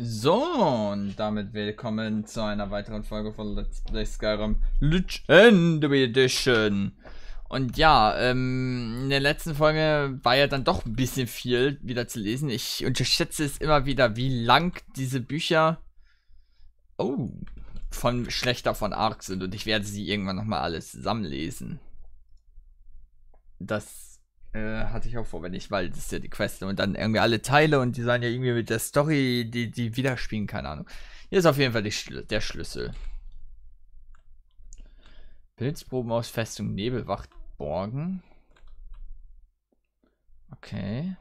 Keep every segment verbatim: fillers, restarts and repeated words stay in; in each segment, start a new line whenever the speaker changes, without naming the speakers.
So, und damit willkommen zu einer weiteren Folge von Let's Play Skyrim Legendary Edition. Und ja, ähm, in der letzten Folge war ja dann doch ein bisschen viel wieder zu lesen. Ich unterschätze es immer wieder, wie lang diese Bücher oh, von Schlechter von Ark sind. Und ich werde sie irgendwann nochmal alles zusammenlesen. Das äh, hatte ich auch vor, wenn ich, weil das ist ja die Quest und dann irgendwie alle Teile und die sollen ja irgendwie mit der Story, die, die widerspielen, keine Ahnung. Hier ist auf jeden Fall die Schl der Schlüssel. Pilzproben aus Festung Nebelwacht borgen. Okay.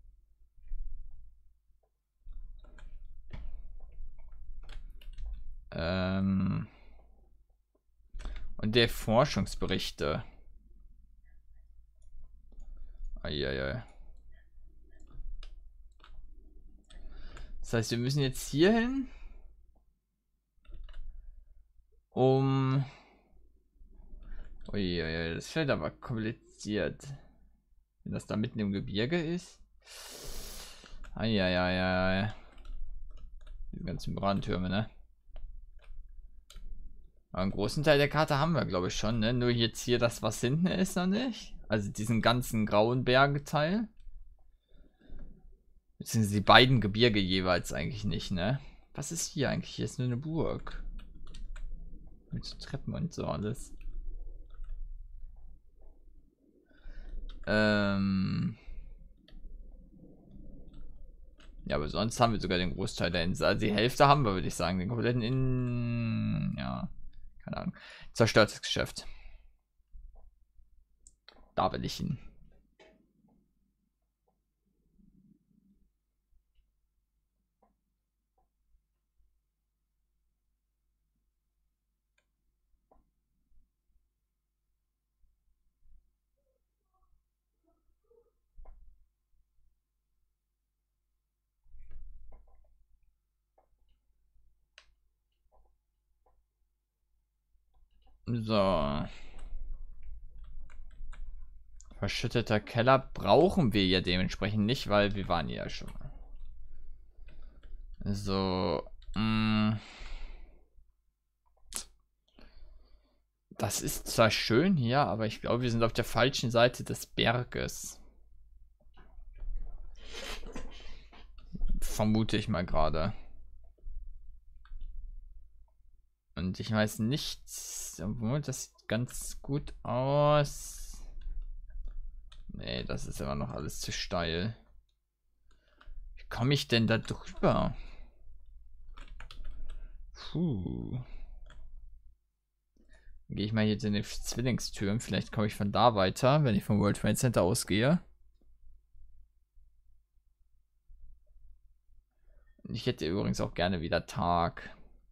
Ähm. Und der Forschungsberichte. Eieiei. Das heißt, wir müssen jetzt hier hin, um... Uiuiui, das fällt aber kompliziert. Wenn das da mitten im Gebirge ist. Eieiei. Die ganzen Brandtürme, ne? Aber einen großen Teil der Karte haben wir, glaube ich, schon, ne? Nur jetzt hier das, was hinten ist, noch nicht. Also diesen ganzen grauen Bergeteil. Beziehungsweise die beiden Gebirge jeweils eigentlich nicht, ne? Was ist hier eigentlich? Hier ist nur eine Burg. Mit Treppen und so alles. Ähm... Ja, aber sonst haben wir sogar den Großteil der Insel. Also die Hälfte haben wir, würde ich sagen. Den kompletten in... Ja, keine Ahnung. Zerstörtes Geschäft. Da will ich hin. So. Verschütteter Keller brauchen wir ja dementsprechend nicht, weil wir waren ja schon. So. Mh. Das ist zwar schön hier, aber ich glaube, wir sind auf der falschen Seite des Berges. Vermute ich mal gerade. Und ich weiß nicht, obwohl das sieht ganz gut aus. Nee, das ist immer noch alles zu steil. Wie komme ich denn da drüber? Puh. Gehe ich mal hier zu den Zwillingstürmen. Vielleicht komme ich von da weiter, wenn ich vom World Trade Center ausgehe. Ich hätte übrigens auch gerne wieder Tag.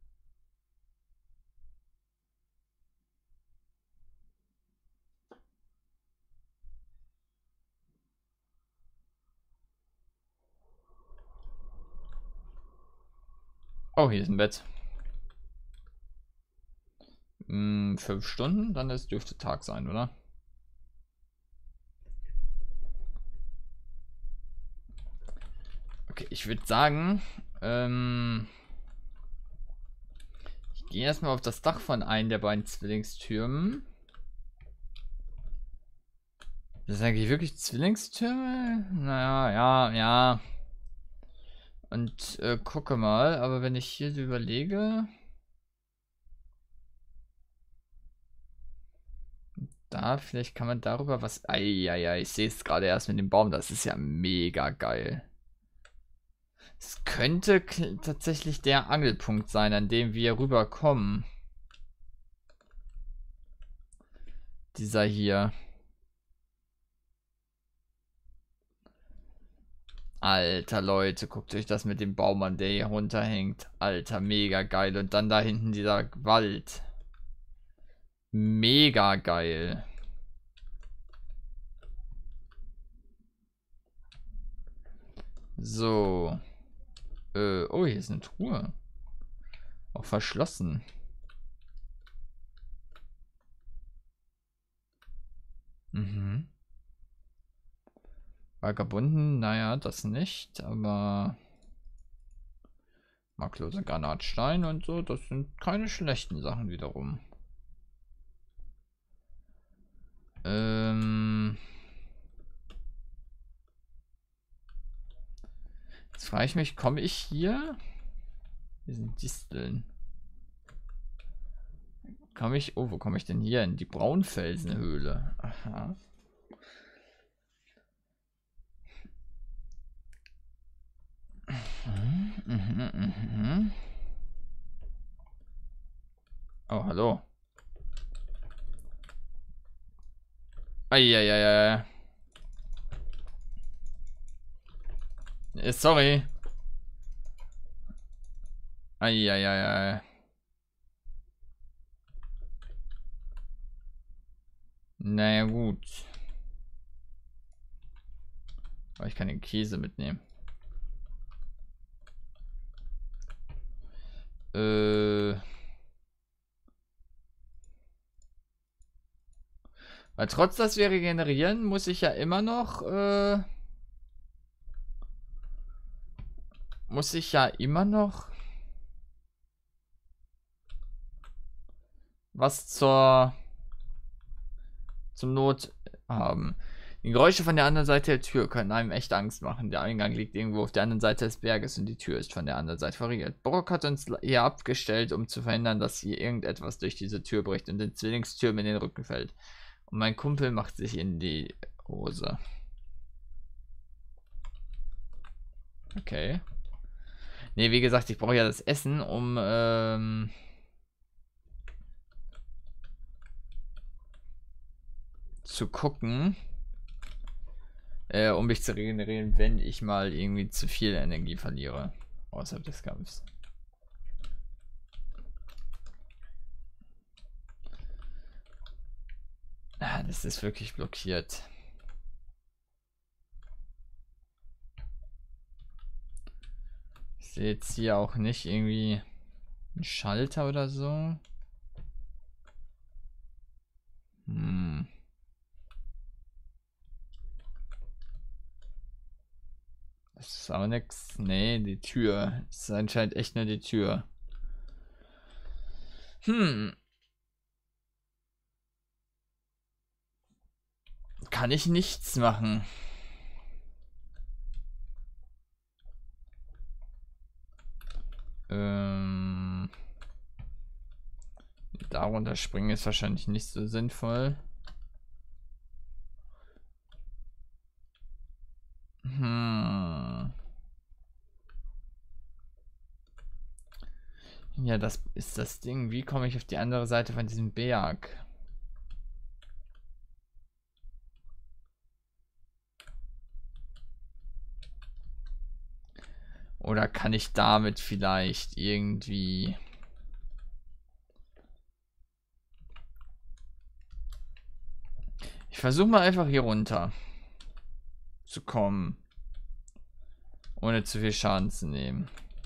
Oh, hier ist ein Bett. Hm, fünf Stunden, dann ist, dürfte Tag sein, oder? Okay, ich würde sagen, ähm, ich gehe erstmal auf das Dach von einem der beiden Zwillingstürmen. Das sind eigentlich wirklich Zwillingstürme? Naja, ja, ja. Und äh, gucke mal, aber wenn ich hier so überlege. Da, vielleicht kann man darüber was. Eieiei, ich sehe es gerade erst mit dem Baum. Das ist ja mega geil. Es könnte tatsächlich der Angelpunkt sein, an dem wir rüberkommen. Dieser hier. Alter, Leute, guckt euch das mit dem Baum an, der hier runterhängt. Alter, mega geil. Und dann da hinten dieser Wald. Mega geil. So. Äh, oh, hier ist eine Truhe. Auch verschlossen. Mhm. Vagabunden, naja, das nicht, aber Marklose Granatstein und so. Das sind keine schlechten Sachen wiederum. Ähm... Jetzt frage ich mich, komme ich hier? Hier sind Disteln. Komme ich... Oh, wo komme ich denn hier? In die Braunfelsenhöhle. Aha. Mhm, mhm, mhm. Oh, hallo. Eieieiei. Äh, sorry. Eieiei. Naja, gut. Aber ich kann den Käse mitnehmen. Äh. Weil trotz dass wir regenerieren, muss ich ja immer noch, äh, muss ich ja immer noch was zur zum Not haben. Die Geräusche von der anderen Seite der Tür können einem echt Angst machen. Der Eingang liegt irgendwo auf der anderen Seite des Berges und die Tür ist von der anderen Seite verriegelt. Brock hat uns hier abgestellt, um zu verhindern, dass hier irgendetwas durch diese Tür bricht und den Zwillingstürmen in den Rücken fällt. Und mein Kumpel macht sich in die Hose. Okay. Ne, wie gesagt, ich brauche ja das Essen, um ähm, zu gucken, äh, um mich zu regenerieren, wenn ich mal irgendwie zu viel Energie verliere außerhalb des Kampfs. Ah, das ist wirklich blockiert. Ich sehe jetzt hier auch nicht irgendwie einen Schalter oder so. Hm. Das ist auch nix. Nee, die Tür. Das ist anscheinend echt nur die Tür. Hm. Kann ich nichts machen. Ähm. Darunter springen ist wahrscheinlich nicht so sinnvoll. Hm. Ja, das ist das Ding. Wie komme ich auf die andere Seite von diesem Berg? Oder kann ich damit vielleicht irgendwie... Ich versuche mal einfach hier runter zu kommen. Ohne zu viel Schaden zu nehmen.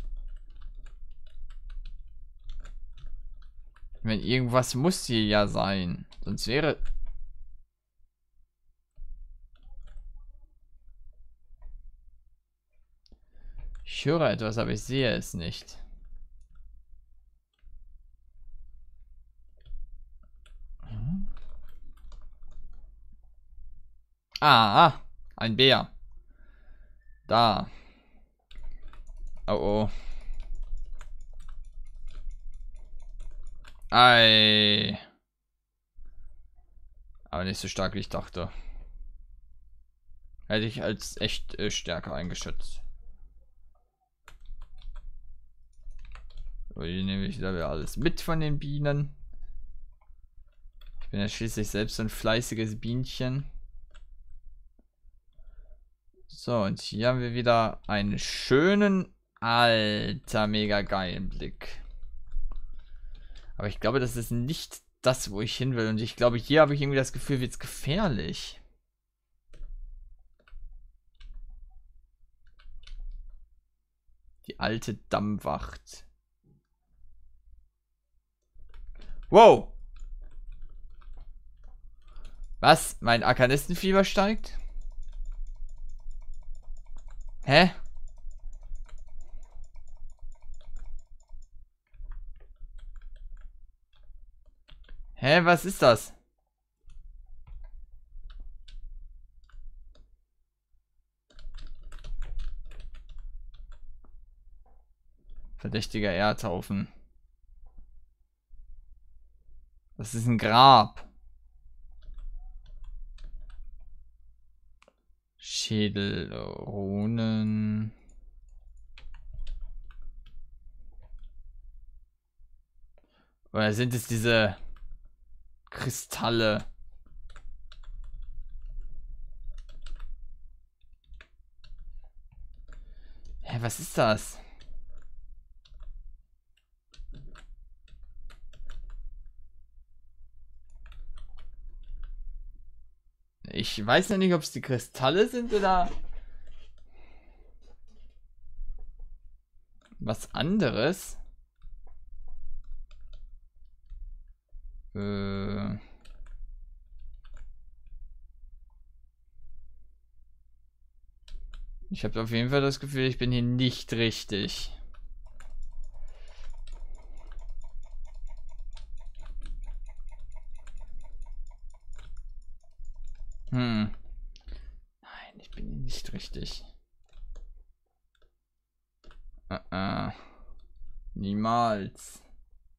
Wenn irgendwas muss hier ja sein. Sonst wäre... Ich höre etwas, aber ich sehe es nicht. Hm? Ah, ah, ein Bär. Da. Oh oh. Ei. Aber nicht so stark, wie ich dachte. Hätte ich als echt äh, stärker eingeschätzt. So, hier nehme ich wieder alles mit von den Bienen. Ich bin ja schließlich selbst ein fleißiges Bienchen. So, und hier haben wir wieder einen schönen, alter, mega geilen Blick. Aber ich glaube, das ist nicht das, wo ich hin will. Und ich glaube, hier habe ich irgendwie das Gefühl, wird es gefährlich. Die alte Dammwacht. Wow! Was? Mein Arkanistenfieber steigt? Hä? Hä, was ist das? Verdächtiger Erdhaufen. Das ist ein Grab. Schädel, Runen. Oder sind es diese Kristalle? Hä, was ist das? Ich weiß ja nicht, ob es die Kristalle sind oder was anderes. Äh ich habe auf jeden Fall das Gefühl, ich bin hier nicht richtig. Hm. Nein, ich bin hier nicht richtig. Uh -uh. Niemals.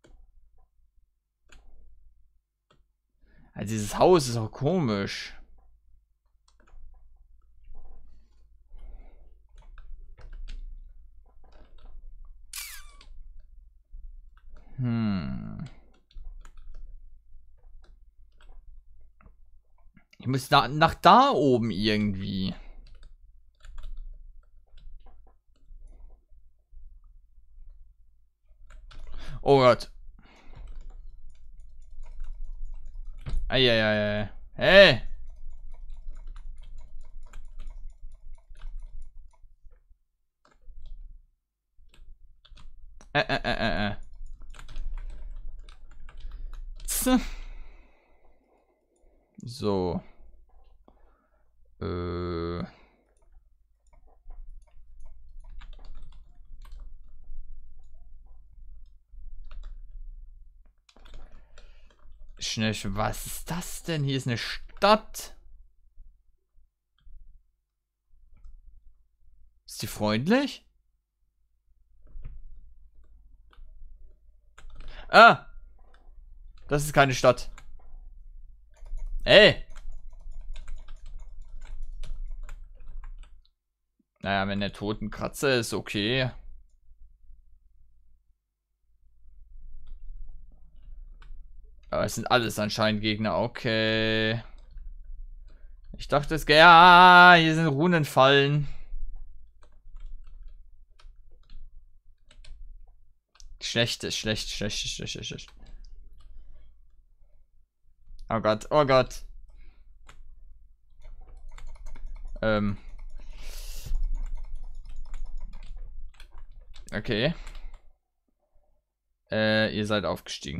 Also dieses Haus ist auch komisch. Hm. Ich muss da nach da oben irgendwie. Oh Gott. Eieiei. Hey! Äh, äh, äh, äh. So. Äh. Schnell, was ist das denn? Hier ist eine Stadt. Ist die freundlich? Ah! Das ist keine Stadt. Ey! Naja, wenn der Totenkratzer ist, okay. Aber es sind alles anscheinend Gegner, okay. Ich dachte es, ja, hier sind Runenfallen. Schlecht ist schlecht, schlecht, schlecht, schlecht, schlecht. Oh Gott, oh Gott. Ähm. Okay. Äh, ihr seid aufgestiegen.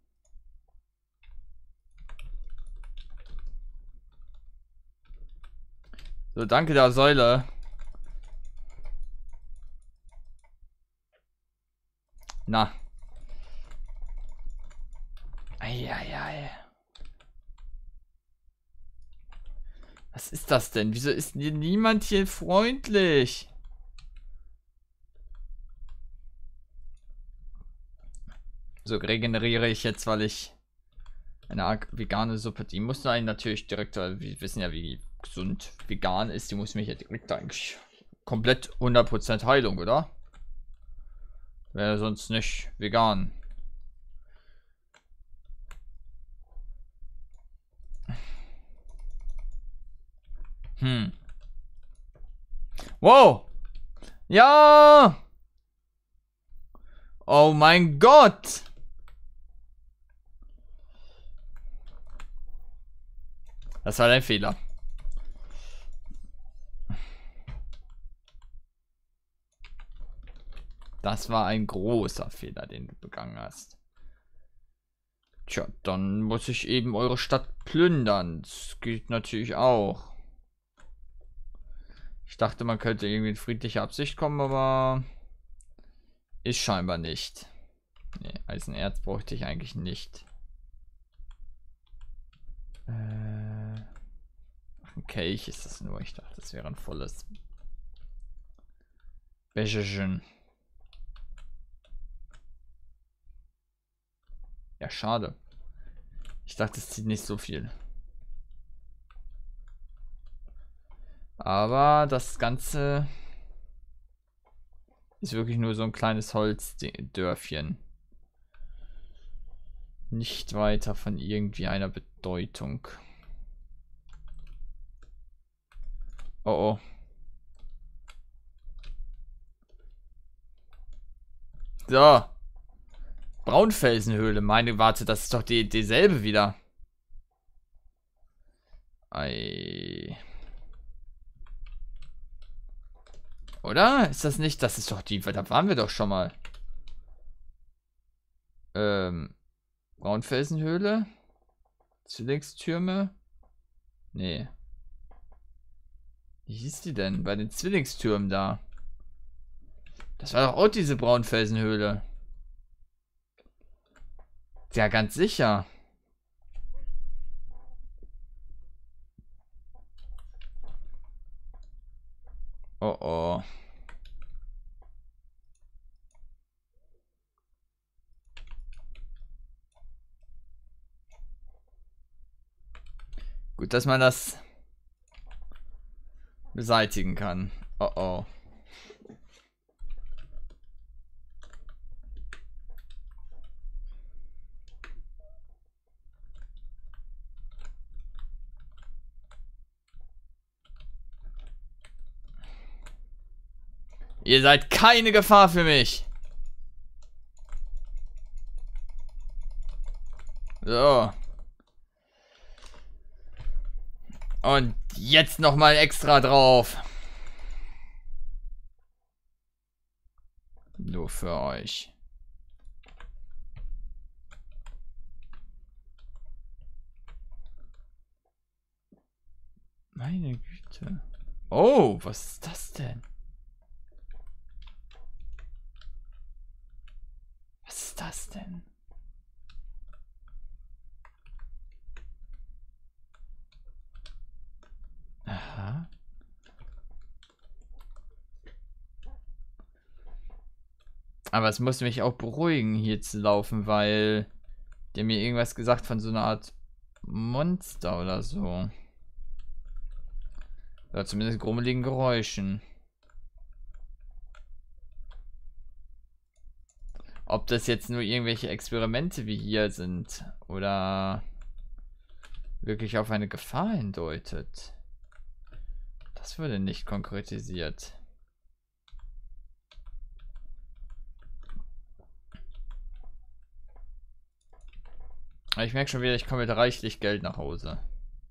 So, danke der Säule. Na. Eieiei. Was ist das denn? Wieso ist hier niemand hier freundlich? So regeneriere ich jetzt, weil ich eine vegane Suppe, die musste einen natürlich direkt, weil wir wissen ja, wie gesund vegan ist, die muss mich ja direkt eigentlich komplett hundert Prozent Heilung, oder? Wäre sonst nicht vegan. Hm. Wow! Ja! Oh mein Gott! Das war dein Fehler. Das war ein großer Fehler, den du begangen hast. Tja, dann muss ich eben eure Stadt plündern. Das geht natürlich auch. Ich dachte, man könnte irgendwie in friedlicher Absicht kommen, aber ist scheinbar nicht. Nee, Eisenerz bräuchte ich eigentlich nicht. Kelch ist das nur. Ich dachte, das wäre ein volles Becherchen. Ja, schade. Ich dachte, es zieht nicht so viel. Aber das Ganze ist wirklich nur so ein kleines Holzdörfchen. Nicht weiter von irgendwie einer Bedeutung. Oh oh. So. Braunfelsenhöhle. Meine, warte, das ist doch die, dieselbe wieder. Ei. Oder? Ist das nicht? Das ist doch die. Da waren wir doch schon mal. Ähm. Braunfelsenhöhle? Zwillingstürme? Nee. Wie hieß die denn? Bei den Zwillingstürmen da. Das war doch auch diese Braunfelsenhöhle. Ja, ganz sicher. Oh oh. Gut, dass man das beseitigen kann. Oh oh. Ihr seid keine Gefahr für mich. So. Und jetzt noch mal extra drauf. Nur für euch. Meine Güte. Oh, was ist das denn? Was ist das denn? Aha. Aber es muss mich auch beruhigen, hier zu laufen, weil der mir irgendwas gesagt von so einer Art Monster oder so. Oder zumindest grummeligen Geräuschen. Ob das jetzt nur irgendwelche Experimente wie hier sind oder wirklich auf eine Gefahr hindeutet. Das wurde nicht konkretisiert. Ich merke schon wieder, ich komme mit reichlich Geld nach Hause.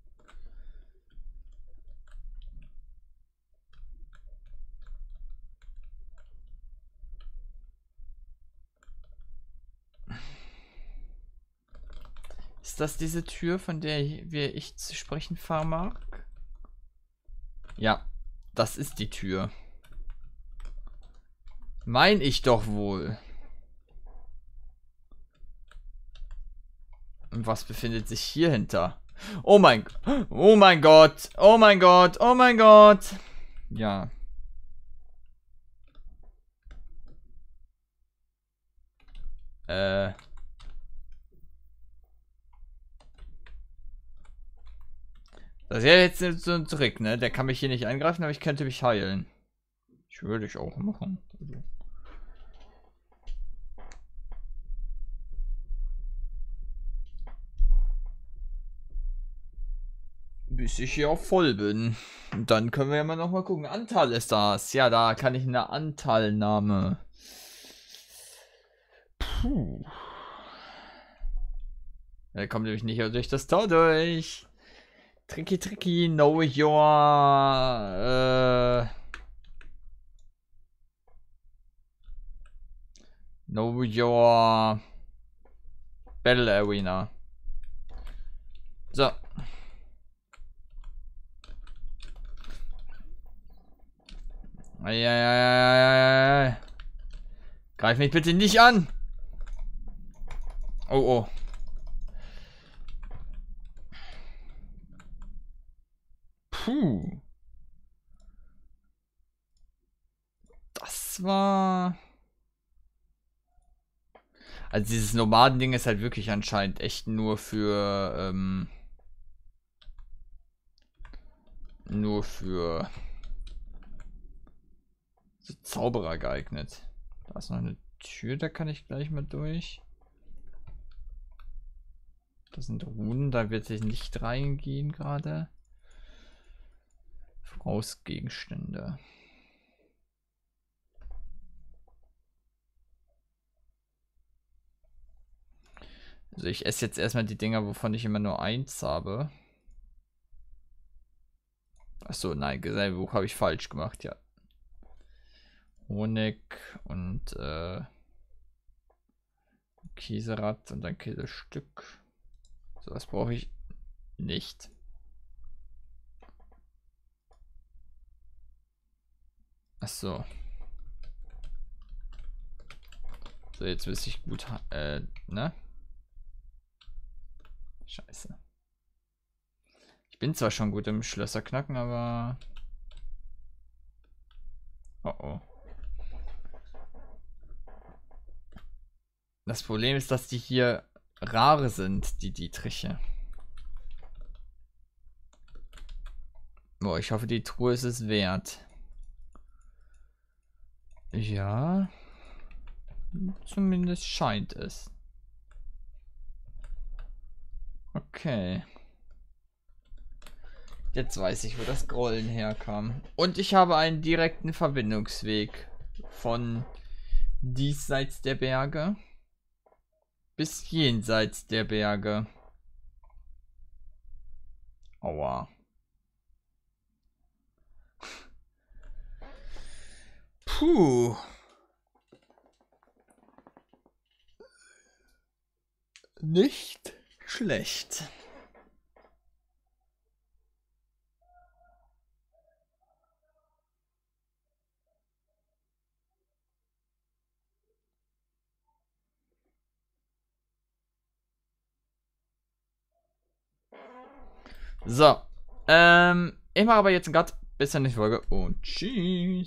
Ist das diese Tür, von der ich zu sprechen vermag? Ja, das ist die Tür. Mein ich doch wohl. Und was befindet sich hier hinter? Oh mein Gott. Oh mein Gott. Oh mein Gott. Oh mein Gott. Ja. Äh. Das ist ja jetzt so ein Trick, ne? Der kann mich hier nicht angreifen, aber ich könnte mich heilen. Ich würde ich auch machen. Bis ich hier auch voll bin. Und dann können wir ja mal noch mal gucken. Anteil ist das. Ja, da kann ich eine Anteilnahme. Puh. Er kommt nämlich nicht durch das Tor durch. Tricky, tricky, know your... Äh, know your... Battle Arena. So. Eieieiei. Greif mich bitte nicht an. Oh, oh. Puh. Das war... Also dieses Nomadending ist halt wirklich anscheinend echt nur für... Ähm, nur für... so Zauberer geeignet. Da ist noch eine Tür, da kann ich gleich mal durch. Das sind Runen, da wird sich nicht reingehen gerade. Vorausgegenstände. Also ich esse jetzt erstmal die Dinger, wovon ich immer nur eins habe. Achso, nein, Gesellebuch habe ich falsch gemacht, ja. Honig und äh, Käserad und ein Käsestück. So, was brauche ich nicht. Achso. So, jetzt wüsste ich gut, äh, ne? Scheiße. Ich bin zwar schon gut im Schlösser knacken, aber... Oh oh. Das Problem ist, dass die hier rare sind, die Dietriche. Boah, ich hoffe, die Truhe ist es wert. Ja. Zumindest scheint es. Okay. Jetzt weiß ich, wo das Grollen herkam. Und ich habe einen direkten Verbindungsweg von diesseits der Berge bis jenseits der Berge. Aua. Puh. Nicht schlecht. So. Ähm, ich mache aber jetzt einen Cut. Bis zur nächsten Folge und tschüss.